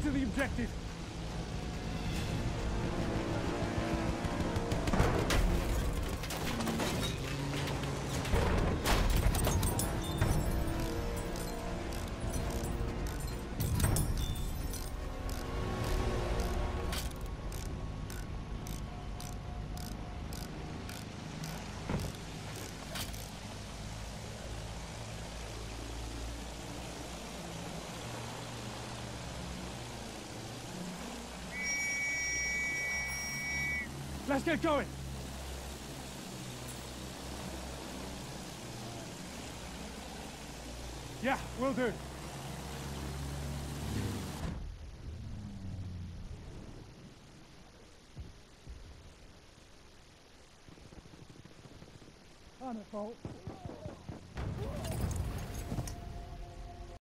to the objective. Let's get going! Yeah, will do. I'm at fault.